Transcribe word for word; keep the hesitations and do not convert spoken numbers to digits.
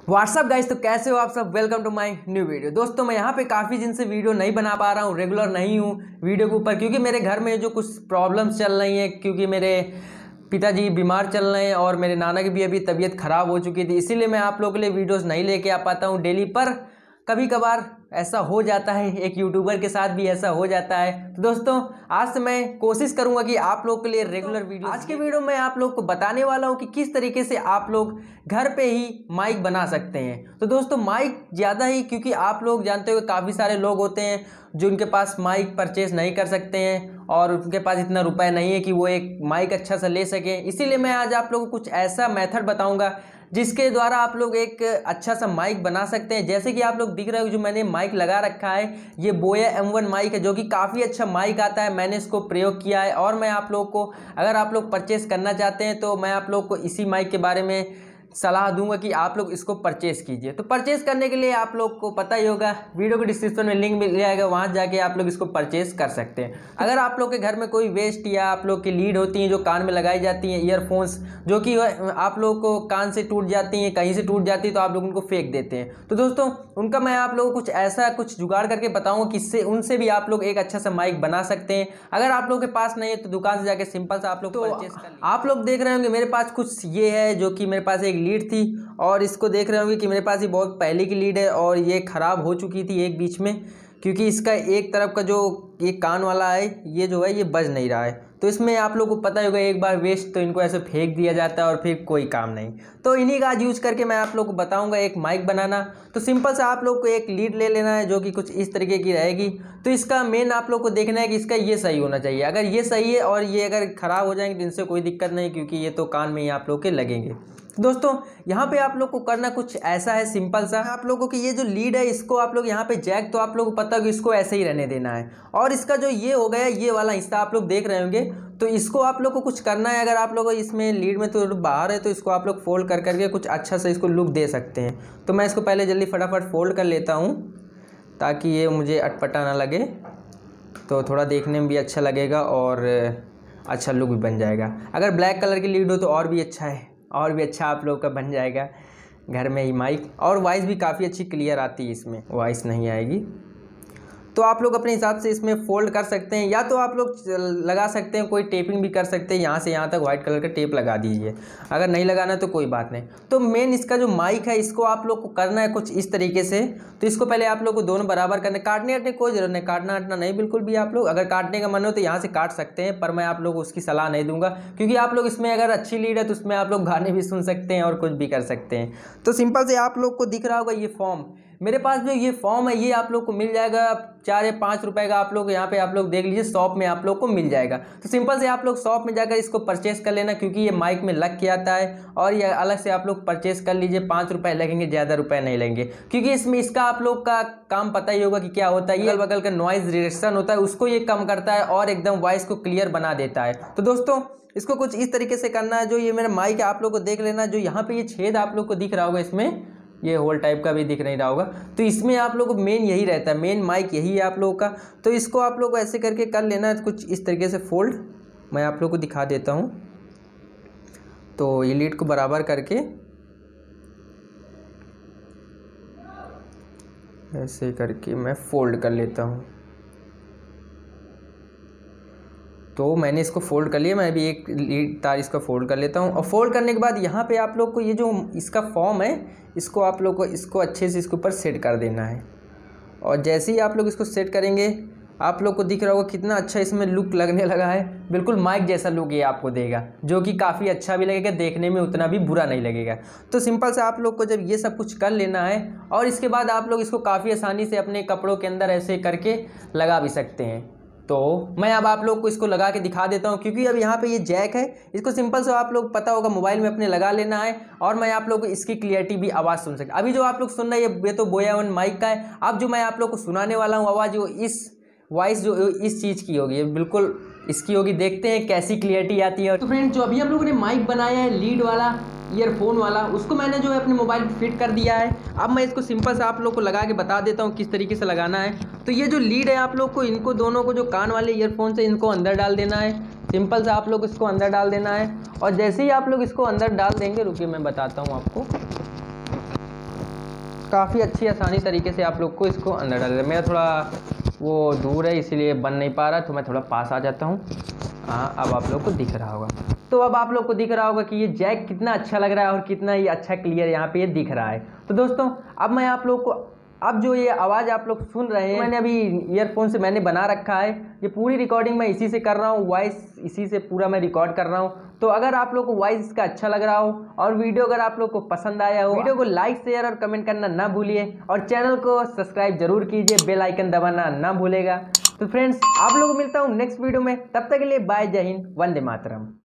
WhatsApp guys, तो कैसे हो आप सब। Welcome to my new video. दोस्तों मैं यहाँ पे काफ़ी दिन से वीडियो नहीं बना पा रहा हूँ, रेगुलर नहीं हूँ वीडियो के ऊपर, क्योंकि मेरे घर में जो कुछ प्रॉब्लम्स चल रही हैं, क्योंकि मेरे पिताजी बीमार चल रहे हैं और मेरे नाना की भी अभी तबीयत ख़राब हो चुकी थी। इसीलिए मैं आप लोगों के लिए वीडियोज़ नहीं लेके आ पाता हूँ डेली, पर कभी कभार ऐसा हो जाता है, एक यूट्यूबर के साथ भी ऐसा हो जाता है। तो दोस्तों आज से मैं कोशिश करूंगा कि आप लोग के लिए रेगुलर वीडियो। आज के वीडियो में आप लोग को बताने वाला हूं कि किस तरीके से आप लोग घर पे ही माइक बना सकते हैं। तो दोस्तों माइक ज़्यादा ही, क्योंकि आप लोग जानते हो काफ़ी सारे लोग होते हैं जो उनके पास माइक परचेज नहीं कर सकते हैं और उनके पास इतना रुपए नहीं है कि वो एक माइक अच्छा सा ले सकें। इसीलिए मैं आज आप लोगों को कुछ ऐसा मेथड बताऊंगा जिसके द्वारा आप लोग एक अच्छा सा माइक बना सकते हैं। जैसे कि आप लोग दिख रहे हो, जो मैंने माइक लगा रखा है ये बोया एम वन माइक है, जो कि काफ़ी अच्छा माइक आता है। मैंने इसको प्रयोग किया है और मैं आप लोग को, अगर आप लोग परचेस करना चाहते हैं तो मैं आप लोग को इसी माइक के बारे में सलाह दूंगा कि आप लोग इसको परचेस कीजिए। तो परचेस करने के लिए आप लोग को पता ही होगा, वीडियो के डिस्क्रिप्शन में लिंक मिल जाएगा, वहाँ जाके आप लोग इसको परचेस कर सकते हैं। अगर आप लोग के घर में कोई वेस्ट या आप लोग की लीड होती हैं जो कान में लगाई जाती हैं, ईयरफोन्स जो कि आप लोग को कान से टूट जाती हैं, कहीं से टूट जाती है, तो आप लोग उनको फेंक देते हैं। तो दोस्तों उनका मैं आप लोगों को कुछ ऐसा कुछ जुगाड़ करके बताऊँगा कि इससे उनसे भी आप लोग एक अच्छा सा माइक बना सकते हैं। अगर आप लोग के पास नहीं है तो दुकान से जाके सिंपल सा आप लोग परचेस कर लीजिए। आप लोग देख रहे होंगे मेरे पास कुछ ये है, जो कि मेरे पास एक लीड थी, और इसको देख रहे होंगे कि मेरे पास ये बहुत पहले की लीड है और ये ख़राब हो चुकी थी एक बीच में, क्योंकि इसका एक तरफ का जो ये कान वाला है ये जो है ये बज नहीं रहा है। तो इसमें आप लोगों को पता ही होगा, एक बार वेस्ट तो इनको ऐसे फेंक दिया जाता है और फिर कोई काम नहीं। तो इन्हीं का आज यूज़ करके मैं आप लोग को बताऊंगा एक माइक बनाना। तो सिंपल सा आप लोग को एक लीड ले लेना है जो कि कुछ इस तरीके की रहेगी। तो इसका मेन आप लोग को देखना है कि इसका ये सही होना चाहिए। अगर ये सही है और ये अगर ख़राब हो जाएंगे तो इनसे कोई दिक्कत नहीं, क्योंकि ये तो कान में ही आप लोग के लगेंगे। दोस्तों यहाँ पे आप लोग को करना कुछ ऐसा है सिंपल सा, आप लोगों की ये जो लीड है इसको आप लोग यहाँ पे जैक, तो आप लोगों को पता है कि इसको ऐसे ही रहने देना है। और इसका जो ये हो गया ये वाला हिस्सा आप लोग देख रहे होंगे, तो इसको आप लोग को कुछ करना है। अगर आप लोग इसमें लीड में तो बाहर है तो इसको आप लोग फोल्ड कर करके कुछ अच्छा सा इसको लुक दे सकते हैं। तो मैं इसको पहले जल्दी फटाफट फोल्ड कर लेता हूँ ताकि ये मुझे अटपटा ना लगे, तो थोड़ा देखने में भी अच्छा लगेगा और अच्छा लुक भी बन जाएगा। अगर ब्लैक कलर की लीड हो तो और भी अच्छा है, और भी अच्छा आप लोग का बन जाएगा घर में ही माइक। और वॉइस भी काफ़ी अच्छी क्लियर आती है, इसमें वॉइस नहीं आएगी। तो आप लोग अपने हिसाब से इसमें फोल्ड कर सकते हैं, या तो आप लोग लगा सकते हैं, कोई टेपिंग भी कर सकते हैं, यहाँ से यहाँ तक वाइट कलर का टेप लगा दीजिए। अगर नहीं लगाना तो कोई बात नहीं। तो मेन इसका जो माइक है इसको आप लोग को करना है कुछ इस तरीके से। तो इसको पहले आप लोग को दोनों बराबर करना है, काटने काटने कोई जरूरत नहीं, काटना काटना नहीं बिल्कुल भी। आप लोग अगर काटने का मन हो तो यहाँ से काट सकते हैं, पर मैं आप लोग को उसकी सलाह नहीं दूंगा, क्योंकि आप लोग इसमें अगर अच्छी लीड है तो उसमें आप लोग गाने भी सुन सकते हैं और कुछ भी कर सकते हैं। तो सिंपल से आप लोग को दिख रहा होगा ये फॉर्म, मेरे पास जो ये फॉर्म है ये आप लोग को मिल जाएगा चार या पाँच रुपए का। आप लोग यहाँ पे आप लोग देख लीजिए, शॉप में आप लोग को मिल जाएगा। तो सिंपल से आप लोग शॉप में जाकर इसको परचेस कर लेना, क्योंकि ये माइक में लग के आता है। और ये अलग से आप लोग परचेस कर लीजिए, पाँच रुपए लगेंगे, ज़्यादा रुपए नहीं लेंगे, क्योंकि इसमें इसका आप लोग का काम पता ही होगा कि क्या होता है। ये बगल का नॉइज रिडक्शन होता है, उसको ये कम करता है और एकदम वॉइस को क्लियर बना देता है। तो दोस्तों इसको कुछ इस तरीके से करना है। जो ये मेरा माइक है आप लोग को देख लेना, जो यहाँ पे ये छेद आप लोग को दिख रहा होगा, इसमें ये होल टाइप का भी दिख नहीं रहा होगा, तो इसमें आप लोग को मेन यही रहता है, मेन माइक यही है आप लोगों का। तो इसको आप लोग को ऐसे करके कर लेना है कुछ इस तरीके से फोल्ड। मैं आप लोग को दिखा देता हूँ। तो ये लीड को बराबर करके ऐसे करके मैं फोल्ड कर लेता हूँ। तो मैंने इसको फोल्ड कर लिया, मैं भी एक लीड तार इसका फोल्ड कर लेता हूँ। और फोल्ड करने के बाद यहाँ पे आप लोग को ये जो इसका फॉर्म है इसको आप लोग को इसको अच्छे से इसके ऊपर सेट कर देना है। और जैसे ही आप लोग इसको सेट करेंगे आप लोग को दिख रहा होगा कितना अच्छा इसमें लुक लगने लगा है। बिल्कुल माइक जैसा लुक ये आपको देगा, जो कि काफ़ी अच्छा भी लगेगा, देखने में उतना भी बुरा नहीं लगेगा। तो सिंपल से आप लोग को जब ये सब कुछ कर लेना है, और इसके बाद आप लोग इसको काफ़ी आसानी से अपने कपड़ों के अंदर ऐसे करके लगा भी सकते हैं। तो मैं अब आप लोग को इसको लगा के दिखा देता हूँ, क्योंकि अब यहाँ पे ये जैक है, इसको सिंपल से आप लोग पता होगा मोबाइल में अपने लगा लेना है। और मैं आप लोग को इसकी क्लियरिटी भी आवाज़ सुन सकता। अभी जो आप लोग सुन रहे हैं ये तो बोया वन माइक का है। अब जो मैं आप लोग को सुनाने वाला हूँ आवाज़, जो इस वॉइस जो इस चीज़ की होगी, बिल्कुल इसकी होगी। देखते हैं कैसी क्लियरिटी आती है। तो फ्रेंड जो अभी हम लोगों ने माइक बनाया है लीड वाला, ईयरफोन वाला, उसको मैंने जो है अपने मोबाइल पे फिट कर दिया है। अब मैं इसको सिंपल से आप लोग को लगा के बता देता हूँ किस तरीके से लगाना है। तो ये जो लीड है आप लोग को, इनको दोनों को, जो कान वाले ईयरफोन से, इनको अंदर डाल देना है। सिंपल से आप लोग इसको अंदर डाल देना है। और जैसे ही आप लोग इसको अंदर डाल देंगे, रुकिए मैं बताता हूँ आपको। काफ़ी अच्छी आसानी तरीके से आप लोग को इसको अंदर डाल दें। मेरा थोड़ा वो दूर है इसीलिए बन नहीं पा रहा, तो मैं थोड़ा पास आ जाता हूँ। हाँ, अब आप लोग को दिख रहा होगा। तो अब आप लोग को दिख रहा होगा कि ये जैक कितना अच्छा लग रहा है और कितना ही अच्छा क्लियर यहाँ पे ये दिख रहा है। तो दोस्तों अब मैं आप लोग को, अब जो ये आवाज़ आप लोग सुन रहे हैं, मैंने अभी ईयरफोन से मैंने बना रखा है। ये पूरी रिकॉर्डिंग मैं इसी से कर रहा हूँ, वॉइस इसी से पूरा मैं रिकॉर्ड कर रहा हूँ। तो अगर आप लोग को वॉइस इसका अच्छा लग रहा हो और वीडियो अगर आप लोग को पसंद आया हो, वीडियो को लाइक शेयर और कमेंट करना ना भूलिए और चैनल को सब्सक्राइब जरूर कीजिए, बेल आइकन दबाना ना भूलेगा। तो फ्रेंड्स आप लोगों को मिलता हूँ नेक्स्ट वीडियो में, तब तक के लिए बाय, जय हिंद, वंदे मातरम।